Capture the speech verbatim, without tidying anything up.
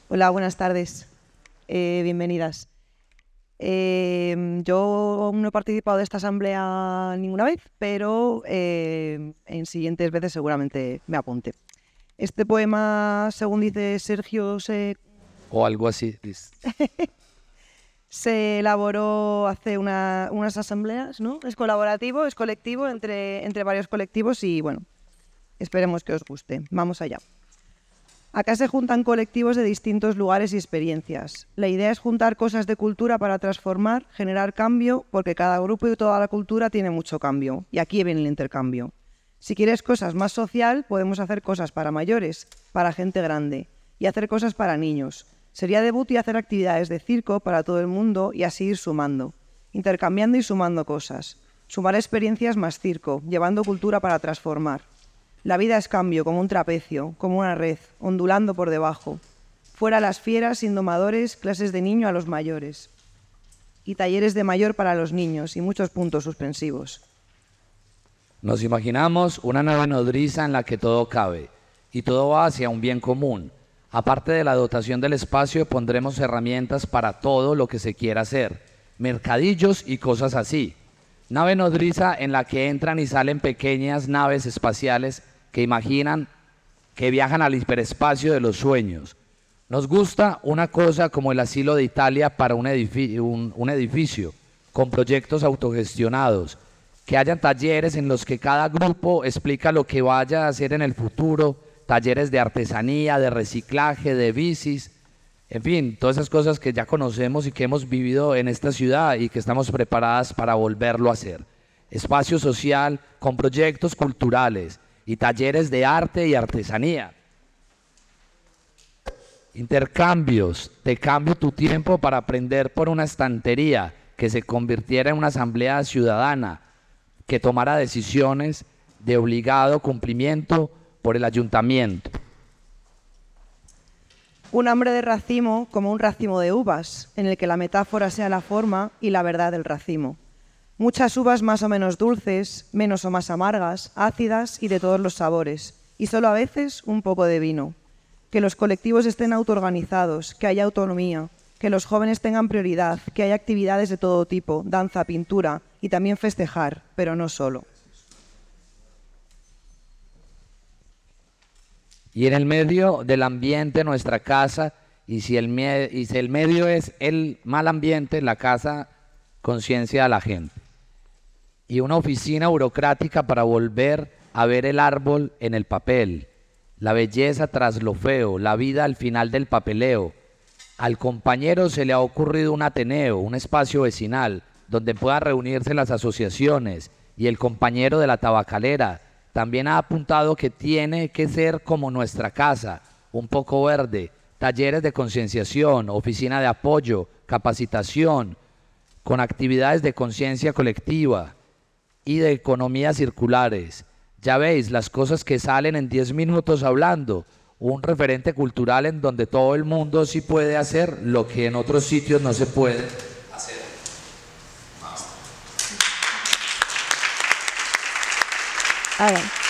Hola, buenas tardes. Eh, bienvenidas. Eh, yo aún no he participado de esta asamblea ninguna vez, pero eh, en siguientes veces seguramente me apunte. Este poema, según dice Sergio, se, O algo así. se elaboró hace una- unas asambleas, ¿no? Es colaborativo, es colectivo entre, entre varios colectivos y, bueno, esperemos que os guste. Vamos allá. Acá se juntan colectivos de distintos lugares y experiencias. La idea es juntar cosas de cultura para transformar, generar cambio, porque cada grupo y toda la cultura tiene mucho cambio. Y aquí viene el intercambio. Si quieres cosas más social, podemos hacer cosas para mayores, para gente grande, y hacer cosas para niños. Sería debut y hacer actividades de circo para todo el mundo y así ir sumando, intercambiando y sumando cosas. Sumar experiencias más circo, llevando cultura para transformar. La vida es cambio, como un trapecio, como una red, ondulando por debajo. Fuera las fieras, indomadores, clases de niño a los mayores. Y talleres de mayor para los niños y muchos puntos suspensivos. Nos imaginamos una nave nodriza en la que todo cabe y todo va hacia un bien común. Aparte de la dotación del espacio, pondremos herramientas para todo lo que se quiera hacer, mercadillos y cosas así. Nave nodriza en la que entran y salen pequeñas naves espaciales que imaginan que viajan al hiperespacio de los sueños. Nos gusta una cosa como el asilo de Italia para un, edifi un, un edificio, con proyectos autogestionados, que hayan talleres en los que cada grupo explica lo que vaya a hacer en el futuro, talleres de artesanía, de reciclaje, de bicis, en fin, todas esas cosas que ya conocemos y que hemos vivido en esta ciudad y que estamos preparadas para volverlo a hacer. Espacio social con proyectos culturales y talleres de arte y artesanía. Intercambios, te cambio tu tiempo para aprender por una estantería que se convirtiera en una asamblea ciudadana, que tomara decisiones de obligado cumplimiento por el ayuntamiento. Un hambre de racimo como un racimo de uvas, en el que la metáfora sea la forma y la verdad del racimo. Muchas uvas más o menos dulces, menos o más amargas, ácidas y de todos los sabores, y solo a veces un poco de vino. Que los colectivos estén autoorganizados, que haya autonomía, que los jóvenes tengan prioridad, que haya actividades de todo tipo, danza, pintura y también festejar, pero no solo. Y en el medio del ambiente, nuestra casa, y si el, me y si el medio es el mal ambiente, la casa, conciencia a la gente. Y una oficina burocrática para volver a ver el árbol en el papel, la belleza tras lo feo, la vida al final del papeleo. Al compañero se le ha ocurrido un ateneo, un espacio vecinal, donde puedan reunirse las asociaciones, y el compañero de la tabacalera también ha apuntado que tiene que ser como nuestra casa, un poco verde, talleres de concienciación, oficina de apoyo, capacitación, con actividades de conciencia colectiva y de economía circulares. Ya veis, las cosas que salen en diez minutos hablando, un referente cultural en donde todo el mundo sí puede hacer lo que en otros sitios no se puede hacer. Ah,